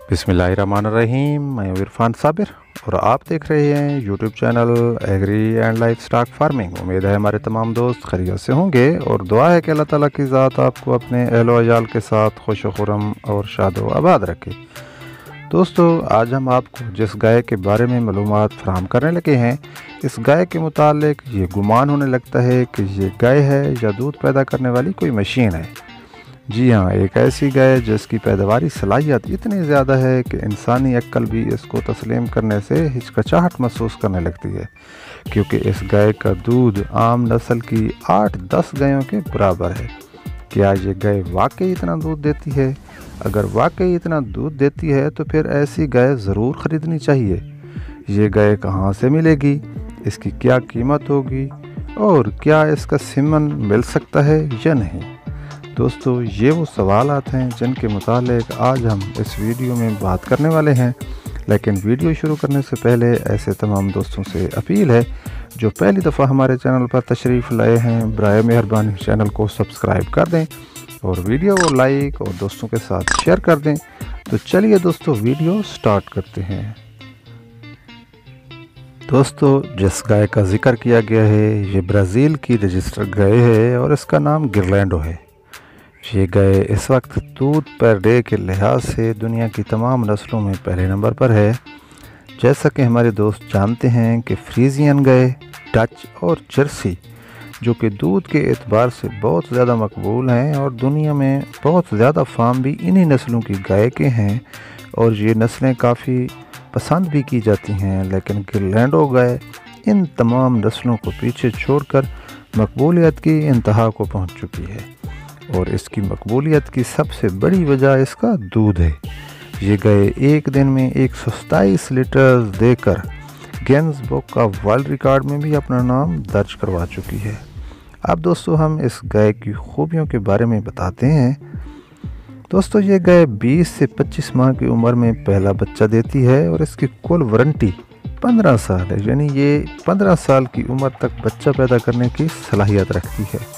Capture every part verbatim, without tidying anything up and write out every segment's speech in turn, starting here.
बिस्मिल्लाहिर्रहमानिर्रहीम। मैं हूं इरफान साबिर और आप देख रहे हैं YouTube channel agri and life stock farming. उम्मीद है हमारे तमाम दोस्त खैरियत से होंगे और दुआ है कि अल्लाह ताला की ज़ात आपको अपने अहलो अयाल के साथ खुश खुरम और शादो आबाद रखे। दोस्तों, आज हम आपको जिस गाय के बारे में मालूमात फराहम करने लगे हैं, इस गाय के मुतालिक ये गुमान होने लगता है कि ये गाय है या दूध पैदा करने वाली कोई मशीन है। जी हाँ, एक ऐसी गाय जिसकी पैदावारी सलाहियत इतनी ज़्यादा है कि इंसानी अक्ल भी इसको तस्लीम करने से हिचकिचाहट महसूस करने लगती है, क्योंकि इस गाय का दूध आम नस्ल की आठ दस गायों के बराबर है। क्या ये गाय वाकई इतना दूध देती है? अगर वाकई इतना दूध देती है तो फिर ऐसी गाय ज़रूर ख़रीदनी चाहिए। ये गाय कहाँ से मिलेगी, इसकी क्या कीमत होगी और क्या इसका सीमन मिल सकता है या नहीं? दोस्तों, ये वो सवालात हैं जिनके मुतालिक आज हम इस वीडियो में बात करने वाले हैं। लेकिन वीडियो शुरू करने से पहले ऐसे तमाम दोस्तों से अपील है जो पहली दफ़ा हमारे चैनल पर तशरीफ़ लाए हैं, बराए मेहरबानी चैनल को सब्सक्राइब कर दें और वीडियो को लाइक और दोस्तों के साथ शेयर कर दें। तो चलिए दोस्तों, वीडियो स्टार्ट करते हैं। दोस्तों, जिस गाय का जिक्र किया गया है ये ब्राज़ील की रजिस्टर्ड गाय है और इसका नाम गिरलैंडो है। ये गाय इस वक्त दूध पर डे के लिहाज से दुनिया की तमाम नस्लों में पहले नंबर पर है। जैसा कि हमारे दोस्त जानते हैं कि फ्रीजियन गाय, डच और जर्सी जो कि दूध के एतबार से बहुत ज़्यादा मकबूल हैं और दुनिया में बहुत ज़्यादा फार्म भी इन्हीं नस्लों की गाय के हैं और ये नस्लें काफ़ी पसंद भी की जाती हैं। लेकिन गिरलैंडो गाय इन तमाम नस्लों को पीछे छोड़कर मकबूलियत की इंतहा को पहुंच चुकी है और इसकी मकबूलियत की सबसे बड़ी वजह इसका दूध है। ये गाय एक दिन में एक सौ सताईस लीटर देकर गिनीज बुक का वर्ल्ड रिकॉर्ड में भी अपना नाम दर्ज करवा चुकी है। अब दोस्तों, हम इस गाय की खूबियों के बारे में बताते हैं। दोस्तों, ये गाय बीस से पच्चीस माह की उम्र में पहला बच्चा देती है और इसकी कुल वारंटी पंद्रह साल है, यानी ये पंद्रह साल की उम्र तक बच्चा पैदा करने की सलाहियत रखती है।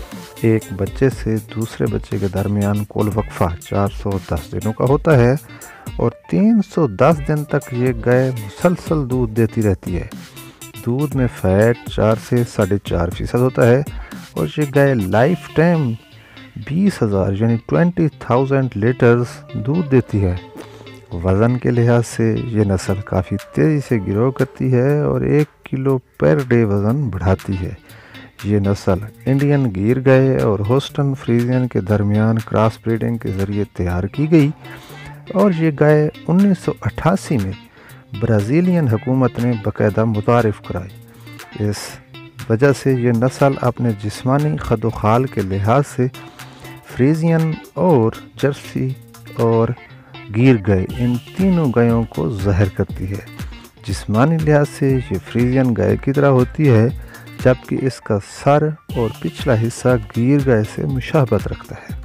एक बच्चे से दूसरे बच्चे के दरमियान कुल वक्फा चार सौ दस दिनों का होता है और तीन सौ दस दिन तक ये गाय मुसलसल दूध देती रहती है। दूध में फैट चार से साढ़े चार फीसद होता है और ये गाय लाइफ टाइम बीस हज़ार यानी ट्वेंटी थाउजेंड लीटर्स दूध देती है। वज़न के लिहाज से ये नस्ल काफ़ी तेज़ी से गिरो करती है और एक किलो पर डे वज़न बढ़ाती है। ये नस्ल इंडियन गिर गाय और होस्टन फ्रीजियन के दरमियान क्रॉस ब्रीडिंग के ज़रिए तैयार की गई और ये गाय उन्नीस सौ अट्ठासी में ब्राज़ीलियन हुकूमत ने बाकायदा मुतारिफ़ कराई। इस वजह से ये नस्ल अपने जिस्मानी खदो खाल के लिहाज से फ्रीजियन और जर्सी और गिर गाय इन तीनों गायों को ज़ाहिर करती है। जिस्मानी लिहाज से ये फ्रीजियन गाय की तरह होती है, जबकि इसका सर और पिछला हिस्सा गिर गाय से मुशाबहत रखता है।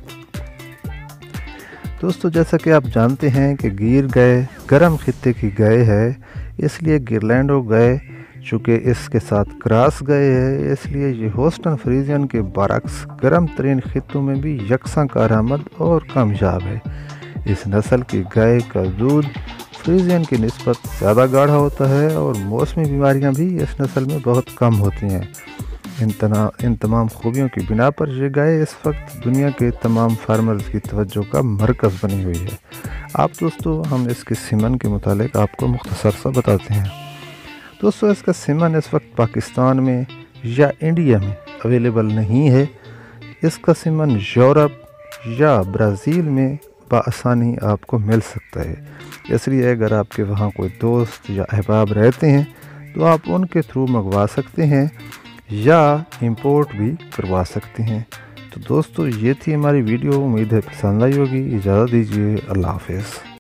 दोस्तों, जैसा कि आप जानते हैं कि गिर गाय गर्म खित्ते की गाय है, इसलिए गिरलैंडो गाय चूँकि इसके साथ क्रॉस गाय है, इसलिए ये होस्टन फ्रीजियन के बरक्स गर्म तरीन खित्तों में भी यकसा कारआमद और कामयाब है। इस नस्ल की गाय का दूध फ्रीजियन की निस्बत ज़्यादा गाढ़ा होता है और मौसमी बीमारियां भी इस नस्ल में बहुत कम होती हैं। इन तना इन तमाम खूबियों की बिना पर यह गाय इस वक्त दुनिया के तमाम फार्मर्स की तवज्जो का मरकज़ बनी हुई है। आप दोस्तों, हम इसके सीमन के मुतालिक आपको मुख्तसर सा बताते हैं। दोस्तों, इसका सीमन इस वक्त पाकिस्तान में या इंडिया में अवेलेबल नहीं है। इसका सीमन यूरोप या ब्राज़ील में बआसानी आपको मिल सकता है। इसलिए अगर आपके वहाँ कोई दोस्त या अहबाब रहते हैं तो आप उनके थ्रू मंगवा सकते हैं या इंपोर्ट भी करवा सकते हैं। तो दोस्तों, ये थी हमारी वीडियो। उम्मीद है पसंद आई होगी। इजाज़त दीजिए। अल्लाह हाफ़िज़।